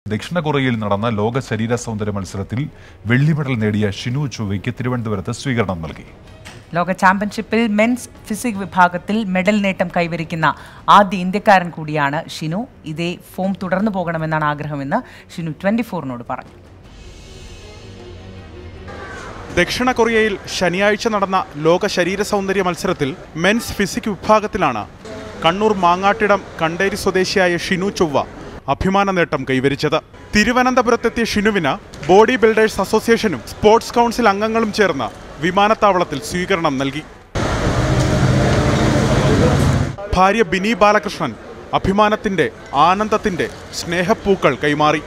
ദക്ഷിണ കൊറിയയിൽ നടന്ന ലോക ശരീര സൗന്ദര്യ മത്സരത്തിൽ വെള്ളി മെഡൽ നേടിയ ഷിനു ചൊവ്വയ്ക്ക് തിരുവനന്തപുരത്ത് സ്വീകരണം നൽകി. ലോക ചാമ്പ്യൻഷിപ്പിൽ മെൻസ് ഫിസിക് വിഭാഗത്തിൽ മെഡൽ നേട്ടം കൈവരിക്കുന്ന ആദ്യ ഇന്ത്യക്കാരൻ കൂടിയാണ് ഷിനു. ഇതേ ഫോം തുടർന്നു പോകണമെന്നാണ് ആഗ്രഹമെന്ന് ഷിനു 24-നോട് പറഞ്ഞു. ദക്ഷിണ കൊറിയയിൽ ശനിയാഴ്ച നടന്ന ലോക ശരീര സൗന്ദര്യ മത്സരത്തിൽ മെൻസ് ഫിസിക് വിഭാഗത്തിലാണ് കണ്ണൂർ മാങ്ങാട്ടിടം കണ്ടേരി സ്വദേശിയായ ഷിനു ചൊവ്വ അഭിമാന നേട്ടം കൈവരിച്ചത്. തിരുവനന്തപുരത്തെത്തിയ ഷിനുവിന് ബോഡി ബിൽഡേഴ്സ് അസോസിയേഷനും സ്പോർട്സ് കൗൺസിൽ അംഗങ്ങളും ചേർന്ന് വിമാനത്താവളത്തിൽ സ്വീകരണം നൽകി. ഭാര്യ ബിനി ബാലകൃഷ്ണൻ അഭിമാനത്തിന്റെ ആനന്ദത്തിന്റെ സ്നേഹപ്പൂക്കൾ കൈമാറി.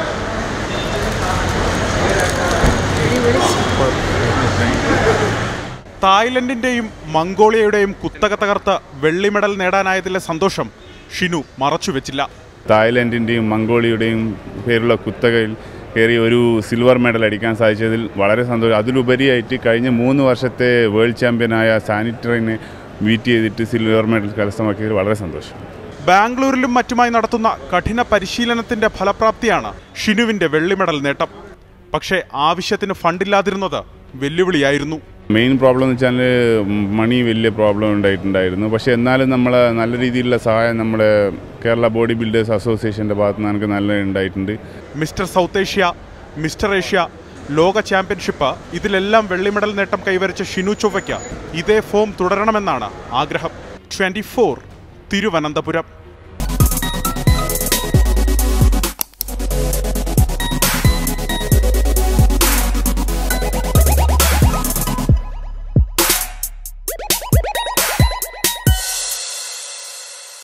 തായ്ലൻഡിന്റെയും മംഗോളിയയുടെയും കുത്തക തകർത്ത് വെള്ളി മെഡൽ നേടാനായതിലെ സന്തോഷം ഷിനു മറച്ചുവെച്ചില്ല. തായ്ലൻഡിന്റെയും മംഗോളിയയുടെയും പേരുള്ള കുത്തകയിൽ കയറി ഒരു സിൽവർ മെഡൽ അടിക്കാൻ സാധിച്ചതിൽ വളരെ സന്തോഷം. അതിലുപരിയായിട്ട് കഴിഞ്ഞ 3 വർഷത്തെ വേൾഡ് ചാമ്പ്യനായ സാനിറ്ററിനെ ബീറ്റ് ചെയ്തിട്ട് സിൽവർ മെഡൽ കരസ്ഥമാക്കിയതിൽ വളരെ സന്തോഷം. ബാംഗ്ലൂരിലും മറ്റുമായി നടത്തുന്ന കഠിന പരിശീലനത്തിന്റെ ഫലപ്രാപ്തിയാണ് ഷിനുവിന്റെ വെള്ളി മെഡൽ നേട്ടം. പക്ഷേ ആവശ്യത്തിന് ഫണ്ടില്ലാതിരുന്നത് വെല്ലുവിളിയായിരുന്നു. മെയിൻ പ്രോബ്ലം എന്ന് വെച്ചാൽ മണി വലിയ പ്രോബ്ലം ഉണ്ടായിട്ടുണ്ടായിരുന്നു. പക്ഷേ എന്നാലും നമ്മൾ നല്ല രീതിയിലുള്ള സഹായം നമ്മുടെ കേരള ബോഡി ബിൽഡേഴ്സ് അസോസിയേഷൻ്റെ ഭാഗത്ത് നിന്ന് നമുക്ക് നല്ല ഉണ്ടായിട്ടുണ്ട്. Mister south Asia, mister Asia, ലോക ചാമ്പ്യൻഷിപ്പ് ഇതിലെല്ലാം വെള്ളി മെഡൽ നേട്ടം കൈവരിച്ച ഷിനു ചൊവ്വയ്ക്ക് ഇതേ ഫോം തുടരണമെന്നാണ് ആഗ്രഹം. 24 തിരുവനന്തപുരം.